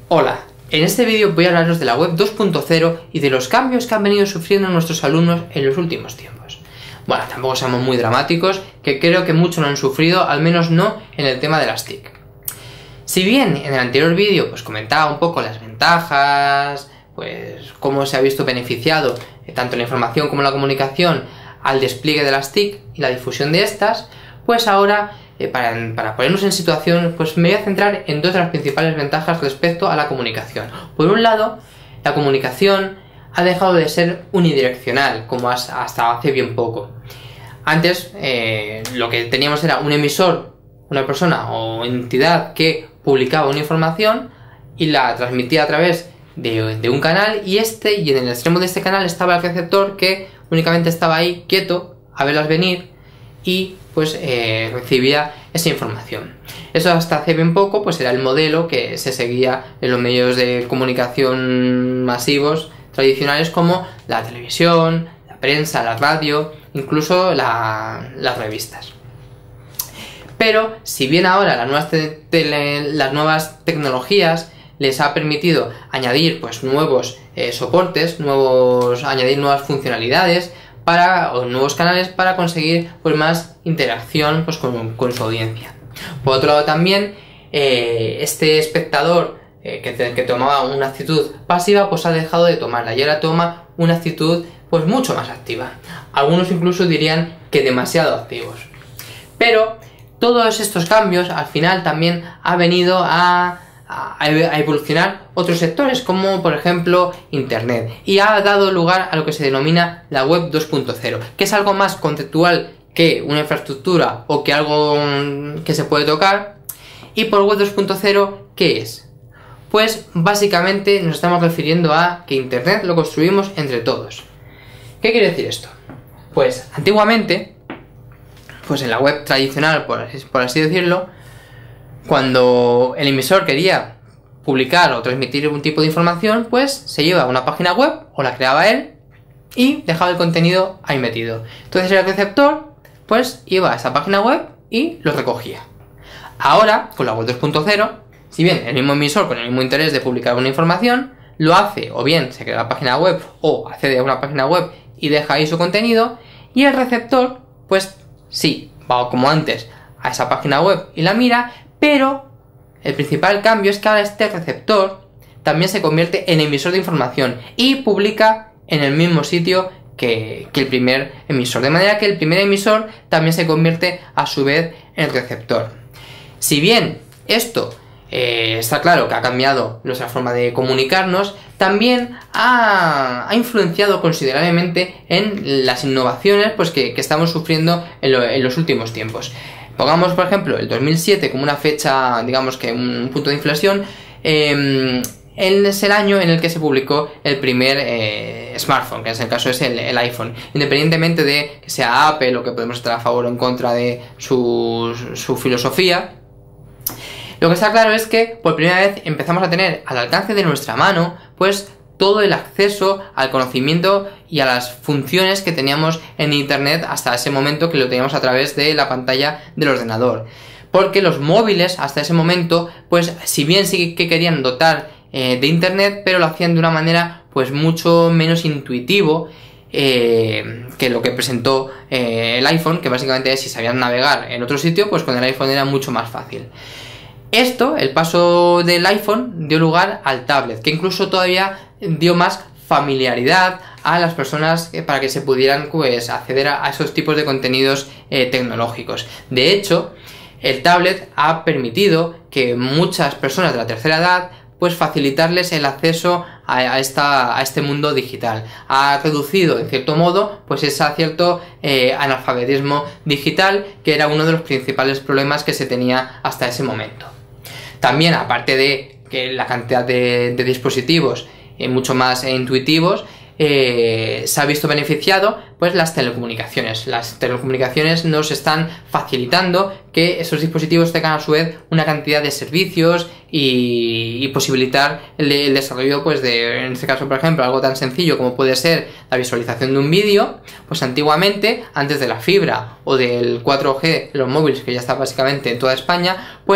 Hola, en este vídeo voy a hablaros de la web 2.0 y de los cambios que han venido sufriendo nuestros alumnos en los últimos tiempos. Bueno, tampoco seamos muy dramáticos, que creo que muchos lo han sufrido, al menos no en el tema de las TIC. Si bien en el anterior vídeo pues comentaba un poco las ventajas, pues cómo se ha visto beneficiado tanto la información como la comunicación al despliegue de las TIC y la difusión de estas, pues ahora para ponernos en situación, pues me voy a centrar en dos de las principales ventajas respecto a la comunicación. Por un lado, la comunicación ha dejado de ser unidireccional, como hasta hace bien poco. Antes, lo que teníamos era un emisor, una persona o entidad que publicaba una información y la transmitía a través de un canal, y en el extremo de este canal estaba el receptor, que únicamente estaba ahí quieto a verlas venir y pues recibía esa información. Eso hasta hace bien poco pues era el modelo que se seguía en los medios de comunicación masivos tradicionales, como la televisión, la prensa, la radio, incluso las revistas. Pero si bien ahora las nuevas tecnologías les ha permitido añadir pues nuevos soportes, añadir nuevas funcionalidades o nuevos canales para conseguir pues más interacción pues con su audiencia. Por otro lado también, este espectador que tomaba una actitud pasiva pues ha dejado de tomarla y ahora toma una actitud pues mucho más activa. Algunos incluso dirían que demasiado activos. Pero todos estos cambios al final también ha venido a evolucionar otros sectores, como por ejemplo Internet, y ha dado lugar a lo que se denomina la web 2.0, que es algo más conceptual que una infraestructura o que algo que se puede tocar. Y por web 2.0, ¿qué es? Pues básicamente nos estamos refiriendo a que Internet lo construimos entre todos. ¿Qué quiere decir esto? Pues antiguamente, pues en la web tradicional, por así decirlo, cuando el emisor quería publicar o transmitir un tipo de información, pues se lleva a una página web o la creaba él y dejaba el contenido ahí metido. Entonces el receptor pues iba a esa página web y lo recogía. Ahora, con la web 2.0, si bien el mismo emisor con el mismo interés de publicar una información, lo hace o bien se crea la página web o accede a una página web y deja ahí su contenido, y el receptor pues sí, va como antes a esa página web y la mira, pero el principal cambio es que ahora este receptor también se convierte en emisor de información y publica en el mismo sitio que el primer emisor, de manera que el primer emisor también se convierte a su vez en receptor. Si bien esto está claro que ha cambiado nuestra forma de comunicarnos, también ha influenciado considerablemente en las innovaciones pues que estamos sufriendo en los últimos tiempos. Pongamos, por ejemplo, el 2007 como una fecha, digamos que un punto de inflexión. Es el año en el que se publicó el primer smartphone, que en el caso es el iPhone. Independientemente de que sea Apple o que podemos estar a favor o en contra de su filosofía, lo que está claro es que por primera vez empezamos a tener al alcance de nuestra mano pues todo el acceso al conocimiento y a las funciones que teníamos en Internet hasta ese momento, que lo teníamos a través de la pantalla del ordenador. Porque los móviles hasta ese momento, pues si bien sí que querían dotar de Internet, pero lo hacían de una manera pues mucho menos intuitivo que lo que presentó el iPhone, que básicamente es si sabían navegar en otro sitio, pues con el iPhone era mucho más fácil. El paso del iPhone dio lugar al tablet, que incluso todavía dio más familiaridad a las personas para que se pudieran pues acceder a esos tipos de contenidos tecnológicos. De hecho, el tablet ha permitido que muchas personas de la tercera edad pues facilitarles el acceso a este mundo digital. Ha reducido en cierto modo pues ese cierto analfabetismo digital, que era uno de los principales problemas que se tenía hasta ese momento. También, aparte de que la cantidad de dispositivos mucho más intuitivos, se ha visto beneficiado pues las telecomunicaciones. Las telecomunicaciones nos están facilitando que esos dispositivos tengan a su vez una cantidad de servicios y posibilitar el desarrollo pues en este caso, por ejemplo, algo tan sencillo como puede ser la visualización de un vídeo. Pues antiguamente, antes de la fibra o del 4G de los móviles, que ya está básicamente en toda España, pues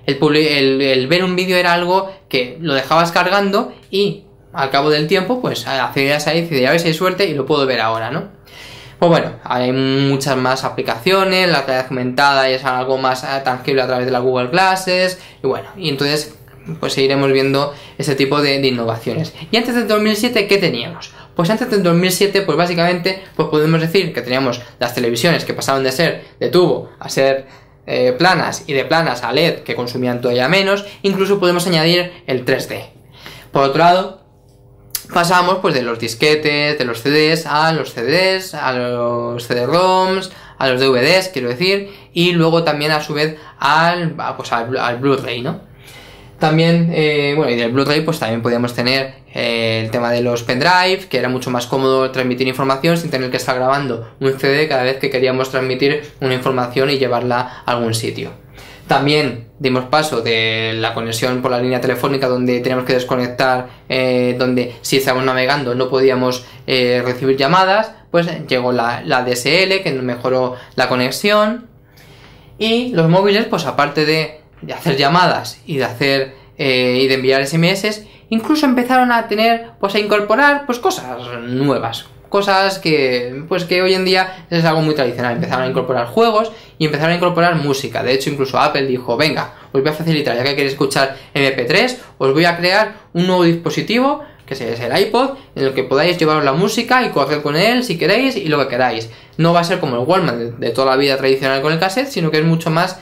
el ver un vídeo era algo que lo dejabas cargando y al cabo del tiempo pues accedías ahí y decías, a ver si hay suerte y lo puedo ver ahora, ¿no? Pues bueno, hay muchas más aplicaciones, la realidad aumentada es algo más tangible a través de las Google Glasses, y bueno, y entonces pues seguiremos viendo ese tipo de innovaciones. Y antes del 2007, ¿qué teníamos? Pues antes del 2007, pues básicamente pues podemos decir que teníamos las televisiones que pasaron de ser de tubo a ser planas, y de planas a LED, que consumían todavía menos. Incluso podemos añadir el 3D. Por otro lado, pasamos pues de los disquetes, de los CDs, a los CD-ROMs, a los DVDs, quiero decir, y luego también a su vez al Blu-ray, ¿no? También, bueno, y del Blu-ray pues también podíamos tener el tema de los pendrive, que era mucho más cómodo transmitir información sin tener que estar grabando un CD cada vez que queríamos transmitir una información y llevarla a algún sitio. También dimos paso de la conexión por la línea telefónica, donde teníamos que desconectar, donde si estábamos navegando no podíamos recibir llamadas, pues llegó la DSL, que mejoró la conexión. Y los móviles, pues aparte de hacer llamadas y de enviar SMS, incluso empezaron a tener, pues a incorporar pues cosas nuevas, cosas que hoy en día es algo muy tradicional. Empezaron a incorporar juegos y empezaron a incorporar música. De hecho, incluso Apple dijo, venga, os voy a facilitar, ya que queréis escuchar MP3, os voy a crear un nuevo dispositivo, que es el iPod, en el que podáis llevaros la música y correr con él si queréis y lo que queráis. No va a ser como el Walkman de toda la vida tradicional con el cassette, sino que es mucho más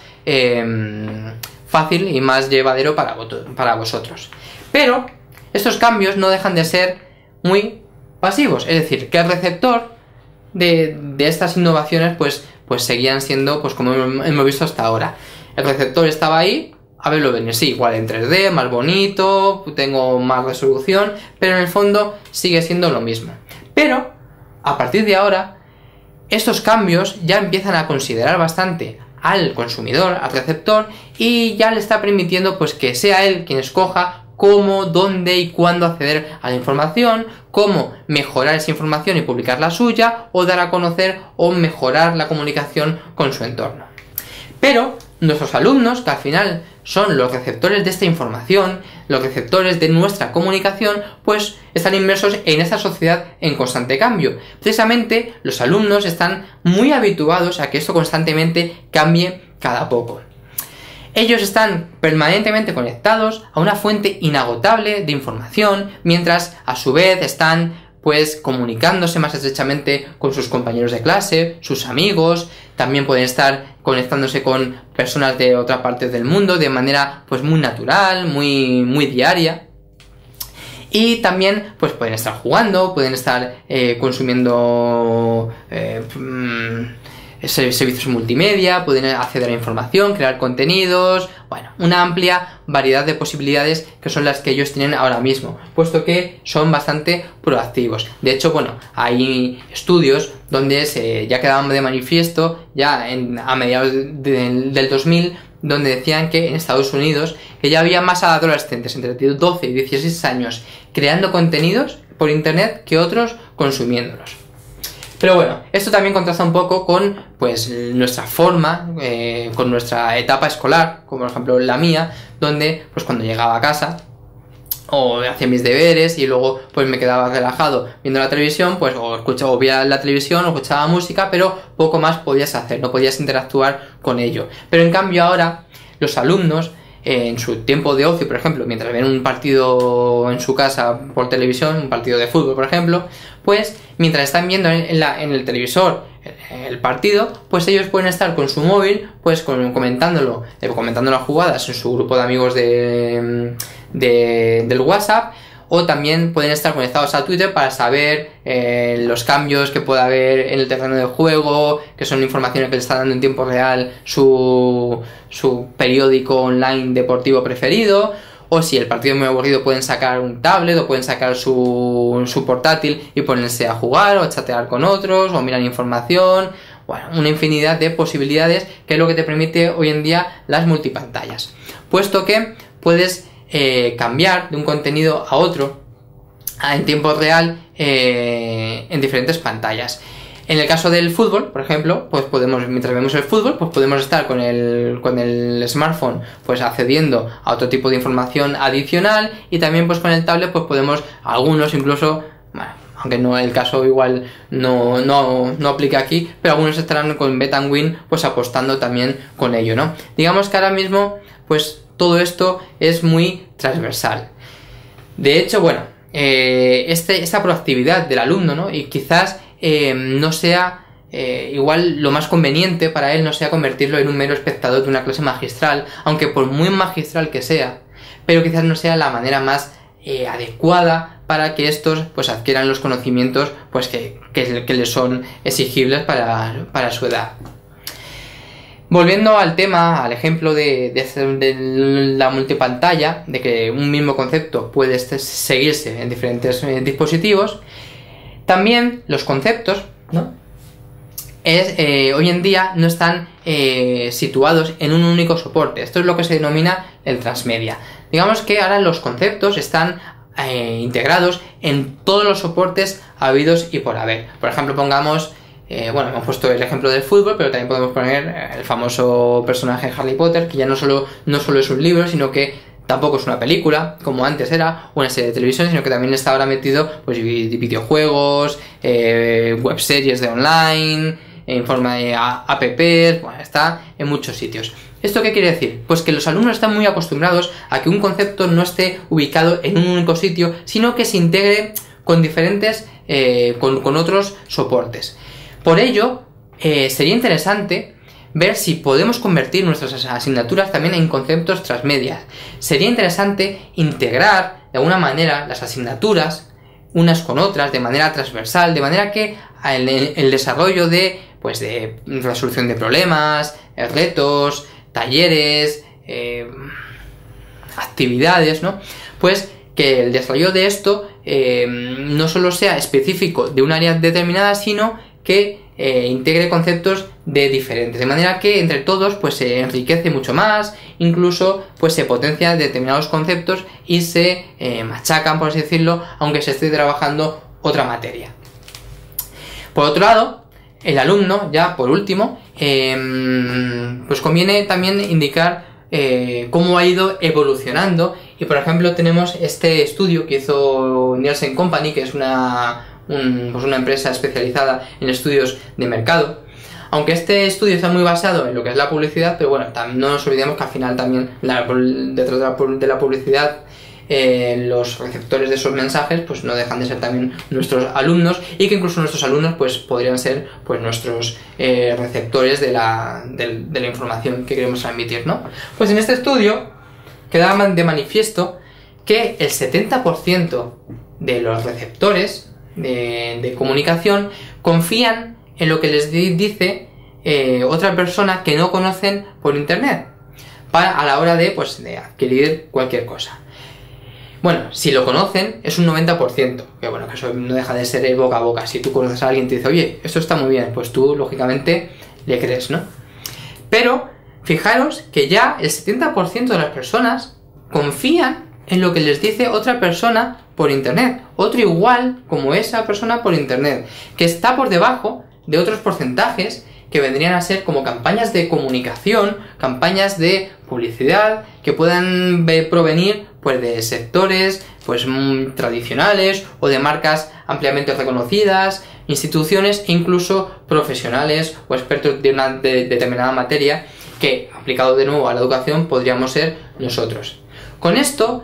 fácil y más llevadero para vosotros. Pero estos cambios no dejan de ser muy pasivos, es decir, que el receptor de estas innovaciones pues seguían siendo pues como hemos visto hasta ahora. El receptor estaba ahí, a verlo venir, sí, igual en 3D, más bonito, tengo más resolución, pero en el fondo sigue siendo lo mismo. Pero a partir de ahora, estos cambios ya empiezan a considerar bastante al consumidor, al receptor, y ya le está permitiendo pues que sea él quien escoja cómo, dónde y cuándo acceder a la información, cómo mejorar esa información y publicar la suya, o dar a conocer o mejorar la comunicación con su entorno. Pero nuestros alumnos, que al final son los receptores de esta información, los receptores de nuestra comunicación, pues están inmersos en esta sociedad en constante cambio. Precisamente los alumnos están muy habituados a que esto constantemente cambie cada poco. Ellos están permanentemente conectados a una fuente inagotable de información, mientras a su vez están pues comunicándose más estrechamente con sus compañeros de clase, sus amigos. También pueden estar conectándose con personas de otras partes del mundo de manera pues muy natural, muy diaria. Y también pues pueden estar jugando, pueden estar consumiendo servicios multimedia, pueden acceder a información, crear contenidos, bueno, una amplia variedad de posibilidades que son las que ellos tienen ahora mismo, puesto que son bastante proactivos. De hecho, bueno, hay estudios donde ya quedaban de manifiesto ya a mediados del 2000, donde decían que en Estados Unidos que ya había más adolescentes entre 12 y 16 años creando contenidos por internet que otros consumiéndolos. Pero bueno, esto también contrasta un poco con pues nuestra forma, con nuestra etapa escolar, como por ejemplo la mía, donde pues cuando llegaba a casa o hacía mis deberes y luego pues me quedaba relajado viendo la televisión, pues o veía la televisión o escuchaba música, pero poco más podías hacer, no podías interactuar con ello. Pero en cambio ahora los alumnos en su tiempo de ocio, por ejemplo, mientras ven un partido en su casa por televisión, un partido de fútbol, por ejemplo, pues mientras están viendo en el televisor el partido, pues ellos pueden estar con su móvil, pues comentando las jugadas en su grupo de amigos del WhatsApp, o también pueden estar conectados a Twitter para saber los cambios que pueda haber en el terreno de juego, que son informaciones que le está dando en tiempo real su periódico online deportivo preferido, o si el partido es muy aburrido pueden sacar un tablet o pueden sacar su portátil y ponerse a jugar o a chatear con otros o mirar información. Bueno, una infinidad de posibilidades que es lo que te permite hoy en día las multipantallas, puesto que puedes cambiar de un contenido a otro en tiempo real en diferentes pantallas. En el caso del fútbol, por ejemplo, pues podemos, mientras vemos el fútbol, pues podemos estar con el smartphone pues accediendo a otro tipo de información adicional, y también pues con el tablet pues podemos, algunos incluso, bueno, aunque no el caso igual no aplica aquí, pero algunos estarán con Betangwin pues apostando también con ello, ¿no? Digamos que ahora mismo pues todo esto es muy transversal. De hecho, bueno, esta proactividad del alumno, ¿no? Y quizás no sea igual lo más conveniente para él no sea convertirlo en un mero espectador de una clase magistral, aunque por muy magistral que sea, pero quizás no sea la manera más adecuada para que estos pues adquieran los conocimientos pues que les son exigibles para su edad. Volviendo al tema, al ejemplo de la multipantalla, de que un mismo concepto puede seguirse en diferentes dispositivos, también los conceptos, ¿no? Hoy en día no están situados en un único soporte. Esto es lo que se denomina el transmedia. Digamos que ahora los conceptos están integrados en todos los soportes habidos y por haber. Por ejemplo, pongamos, bueno, hemos puesto el ejemplo del fútbol, pero también podemos poner el famoso personaje Harry Potter, que ya no solo es un libro, sino que tampoco es una película, como antes era, una serie de televisión, sino que también está ahora metido pues videojuegos, webseries de online, en forma de apps, bueno, está en muchos sitios. ¿Esto qué quiere decir? Pues que los alumnos están muy acostumbrados a que un concepto no esté ubicado en un único sitio, sino que se integre con diferentes, con otros soportes. Por ello, sería interesante ver si podemos convertir nuestras asignaturas también en conceptos transmedias. Sería interesante integrar de alguna manera las asignaturas unas con otras de manera transversal, de manera que el desarrollo de resolución de problemas, retos, talleres, actividades, ¿no? Pues que el desarrollo de esto no solo sea específico de un área determinada, sino que integre conceptos de diferentes, de manera que entre todos pues se enriquece mucho más, incluso pues se potencian determinados conceptos y se machacan, por así decirlo, aunque se esté trabajando otra materia. Por otro lado, el alumno, ya por último, pues conviene también indicar cómo ha ido evolucionando, y por ejemplo tenemos este estudio que hizo Nielsen Company, que es una empresa especializada en estudios de mercado. Aunque este estudio está muy basado en lo que es la publicidad, pero bueno, no nos olvidemos que al final también detrás de la publicidad los receptores de esos mensajes pues no dejan de ser también nuestros alumnos, y que incluso nuestros alumnos pues podrían ser pues nuestros receptores de la información que queremos transmitir, ¿no? Pues en este estudio quedaba de manifiesto que el 70% de los receptores de comunicación confían en lo que les dice otra persona que no conocen por internet a la hora de adquirir cualquier cosa. Bueno, si lo conocen es un 90%, que bueno, que eso no deja de ser boca a boca. Si tú conoces a alguien y te dice, oye, esto está muy bien, pues tú lógicamente le crees, ¿no? Pero fijaros que ya el 70% de las personas confían en lo que les dice otra persona por internet, otro igual como esa persona por internet, que está por debajo de otros porcentajes que vendrían a ser como campañas de comunicación, campañas de publicidad, que puedan provenir pues de sectores pues tradicionales o de marcas ampliamente reconocidas, instituciones e incluso profesionales o expertos de una determinada materia, que aplicado de nuevo a la educación podríamos ser nosotros. Con esto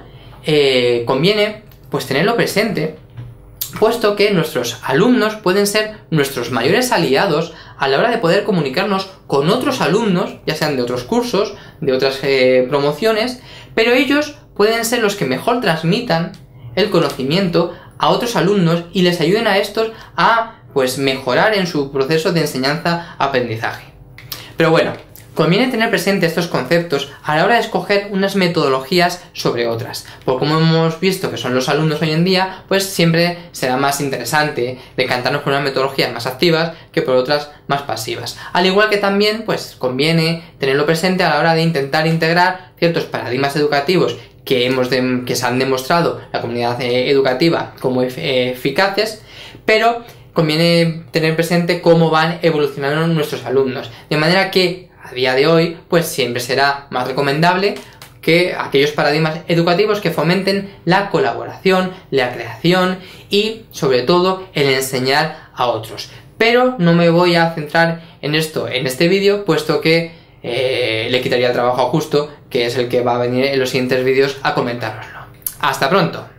conviene pues tenerlo presente, puesto que nuestros alumnos pueden ser nuestros mayores aliados a la hora de poder comunicarnos con otros alumnos, ya sean de otros cursos, de otras promociones, pero ellos pueden ser los que mejor transmitan el conocimiento a otros alumnos y les ayuden a estos a pues mejorar en su proceso de enseñanza-aprendizaje. Pero bueno, conviene tener presente estos conceptos a la hora de escoger unas metodologías sobre otras, porque como hemos visto que son los alumnos hoy en día, pues siempre será más interesante decantarnos por unas metodologías más activas que por otras más pasivas. Al igual que también pues conviene tenerlo presente a la hora de intentar integrar ciertos paradigmas educativos que se han demostrado la comunidad educativa como eficaces, pero conviene tener presente cómo van evolucionando nuestros alumnos. De manera que a día de hoy, pues siempre será más recomendable que aquellos paradigmas educativos que fomenten la colaboración, la creación y, sobre todo, el enseñar a otros. Pero no me voy a centrar en esto en este vídeo, puesto que le quitaría el trabajo a Justo, que es el que va a venir en los siguientes vídeos a comentároslo. ¡Hasta pronto!